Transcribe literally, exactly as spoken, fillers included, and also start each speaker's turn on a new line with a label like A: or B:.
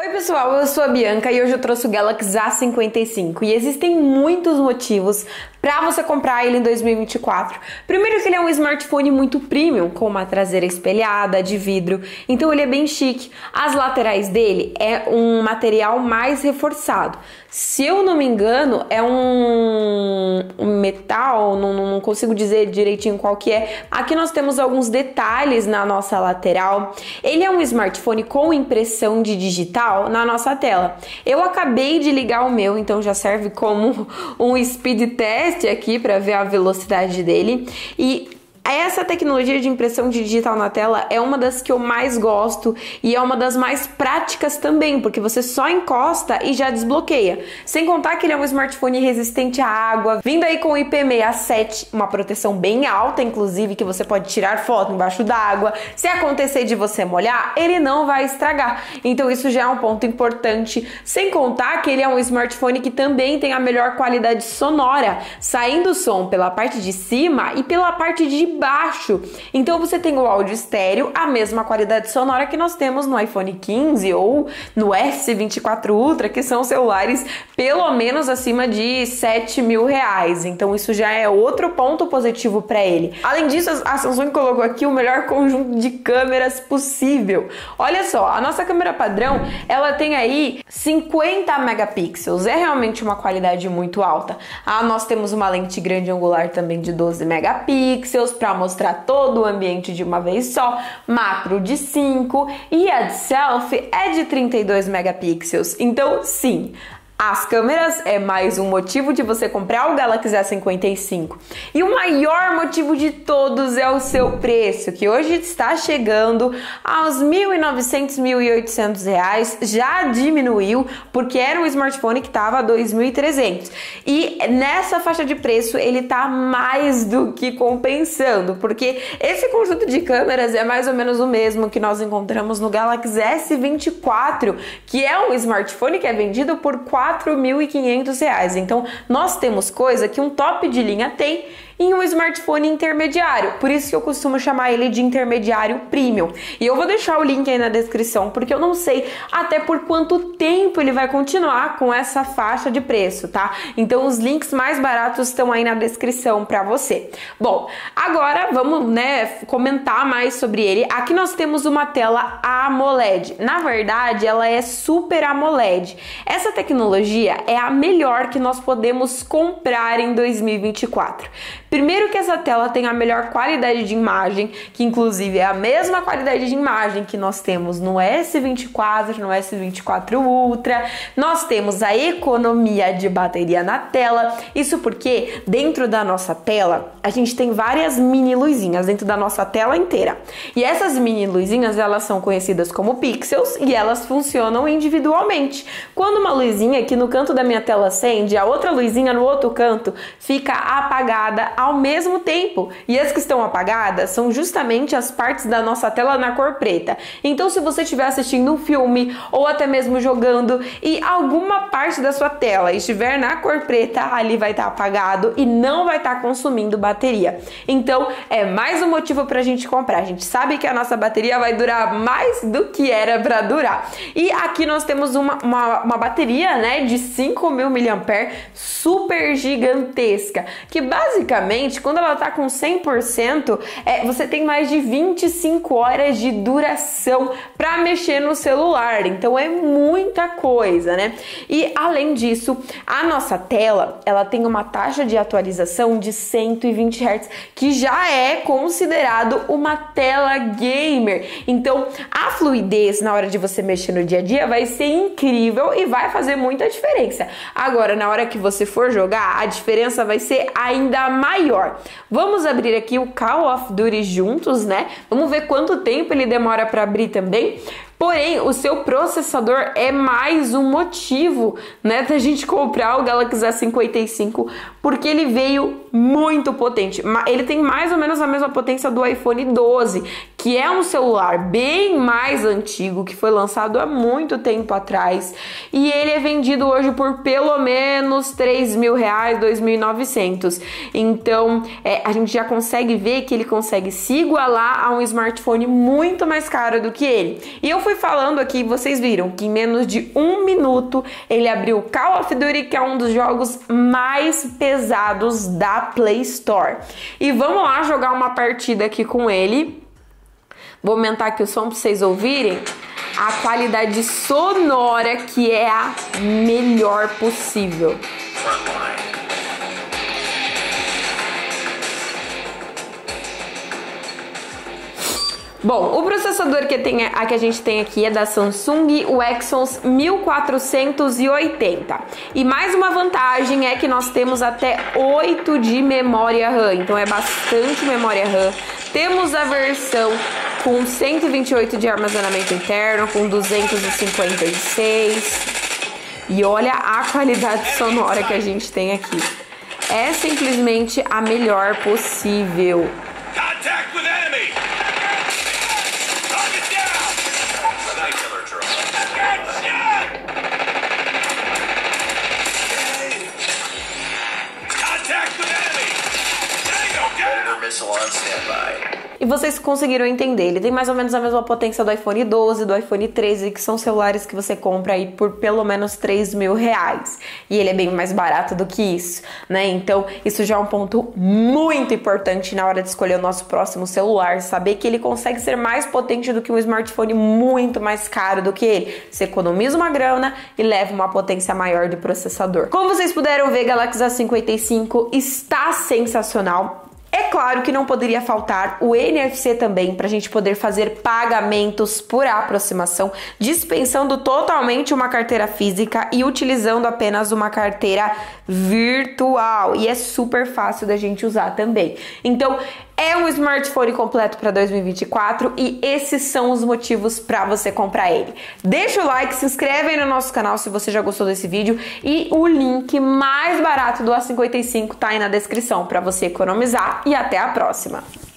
A: Oi pessoal, eu sou a Bianca e hoje eu trouxe o Galaxy A cinquenta e cinco e existem muitos motivos para você comprar ele em dois mil e vinte e quatro. Primeiro que ele é um smartphone muito premium, com uma traseira espelhada, de vidro, então ele é bem chique. As laterais dele é um material mais reforçado. Se eu não me engano, é um, um metal, não, não consigo dizer direitinho qual que é. Aqui nós temos alguns detalhes na nossa lateral. Ele é um smartphone com impressão de digital na nossa tela. Eu acabei de ligar o meu, então já serve como um speed test aqui para ver a velocidade dele. E essa tecnologia de impressão digital na tela é uma das que eu mais gosto e é uma das mais práticas também, porque você só encosta e já desbloqueia. Sem contar que ele é um smartphone resistente à água, vindo aí com I P sessenta e sete, uma proteção bem alta, inclusive, que você pode tirar foto embaixo d'água. Se acontecer de você molhar, ele não vai estragar. Então isso já é um ponto importante. Sem contar que ele é um smartphone que também tem a melhor qualidade sonora, saindo som pela parte de cima e pela parte de baixo. Então você tem o áudio estéreo, a mesma qualidade sonora que nós temos no iPhone quinze ou no S vinte e quatro Ultra, que são celulares pelo menos acima de sete mil reais. Então isso já é outro ponto positivo para ele. Além disso, a Samsung colocou aqui o melhor conjunto de câmeras possível. Olha só, a nossa câmera padrão, ela tem aí cinquenta megapixels. É realmente uma qualidade muito alta. Ah, nós temos uma lente grande angular também de doze megapixels, para mostrar todo o ambiente de uma vez só, macro de cinco e a de selfie é de trinta e dois megapixels. Então, sim, as câmeras é mais um motivo de você comprar o Galaxy A cinquenta e cinco. E o maior motivo de todos é o seu preço, que hoje está chegando aos mil e novecentos, mil e oitocentos reais. Já diminuiu, porque era um smartphone que estava a dois mil e trezentos. E nessa faixa de preço ele tá mais do que compensando, porque esse conjunto de câmeras é mais ou menos o mesmo que nós encontramos no Galaxy S vinte e quatro, que é um smartphone que é vendido por quatro mil e quinhentos reais. Então nós temos coisa que um top de linha tem em um smartphone intermediário, por isso que eu costumo chamar ele de intermediário premium. E eu vou deixar o link aí na descrição, porque eu não sei até por quanto tempo ele vai continuar com essa faixa de preço, tá? Então os links mais baratos estão aí na descrição para você. Bom, agora vamos, né, comentar mais sobre ele. Aqui nós temos uma tela AMOLED. Na verdade, ela é Super AMOLED. Essa tecnologia é a melhor que nós podemos comprar em dois mil e vinte e quatro. Primeiro que essa tela tem a melhor qualidade de imagem, que inclusive é a mesma qualidade de imagem que nós temos no S vinte e quatro, no S vinte e quatro Ultra. Nós temos a economia de bateria na tela, isso porque dentro da nossa tela a gente tem várias mini luzinhas dentro da nossa tela inteira. E essas mini luzinhas, elas são conhecidas como pixels e elas funcionam individualmente. Quando uma luzinha aqui no canto da minha tela acende, a outra luzinha no outro canto fica apagada ao mesmo tempo, e as que estão apagadas são justamente as partes da nossa tela na cor preta. Então se você estiver assistindo um filme ou até mesmo jogando e alguma parte da sua tela estiver na cor preta, ali vai estar apagado e não vai estar consumindo bateria. Então é mais um motivo para a gente comprar. A gente sabe que a nossa bateria vai durar mais do que era para durar. E aqui nós temos uma, uma, uma bateria, né, de cinco mil miliampères super gigantesca, que basicamente quando ela tá com cem por cento, é, você tem mais de vinte e cinco horas de duração para mexer no celular. Então é muita coisa, né? E além disso, a nossa tela, ela tem uma taxa de atualização de cento e vinte hertz, que já é considerado uma tela gamer. Então a fluidez na hora de você mexer no dia a dia vai ser incrível e vai fazer muita diferença. Agora, na hora que você for jogar, a diferença vai ser ainda maior. Vamos abrir aqui o Call of Duty juntos, né? Vamos ver quanto tempo ele demora para abrir também. Porém, o seu processador é mais um motivo, né, da gente comprar o Galaxy A cinquenta e cinco, porque ele veio muito potente. Ele tem mais ou menos a mesma potência do iPhone doze, que é um celular bem mais antigo, que foi lançado há muito tempo atrás. e ele é vendido hoje por pelo menos três mil reais, dois mil e novecentos. Então é, a gente já consegue ver que ele consegue se igualar a um smartphone muito mais caro do que ele. E eu fui falando aqui, vocês viram que em menos de um minuto ele abriu o Call of Duty, que é um dos jogos mais pesados da Play Store. E vamos lá jogar uma partida aqui com ele. Vou aumentar aqui o som para vocês ouvirem a qualidade sonora, que é a melhor possível. Bom, o processador que, tem, a que a gente tem aqui é da Samsung, o Exynos mil quatrocentos e oitenta. E mais uma vantagem é que nós temos até oito de memória RAM, então é bastante memória RAM. Temos a versão com cento e vinte e oito de armazenamento interno, com duzentos e cinquenta e seis. E olha a qualidade sonora que a gente tem aqui. É simplesmente a melhor possível.
B: Contact with enemy! Target down! Contact with enemy! Tango down! Missile on standby.
A: E vocês conseguiram entender, ele tem mais ou menos a mesma potência do iPhone doze, do iPhone treze, que são celulares que você compra aí por pelo menos três mil reais. E ele é bem mais barato do que isso, né? Então, isso já é um ponto muito importante na hora de escolher o nosso próximo celular, saber que ele consegue ser mais potente do que um smartphone muito mais caro do que ele. Você economiza uma grana e leva uma potência maior de processador. Como vocês puderam ver, Galaxy A cinquenta e cinco está sensacional. É claro que não poderia faltar o N F C também, para a gente poder fazer pagamentos por aproximação, dispensando totalmente uma carteira física e utilizando apenas uma carteira virtual. E é super fácil da gente usar também. Então, é um smartphone completo para dois mil e vinte e quatro e esses são os motivos para você comprar ele. Deixa o like, se inscreve aí no nosso canal se você já gostou desse vídeo e o link mais barato do A cinquenta e cinco tá aí na descrição para você economizar e até a próxima.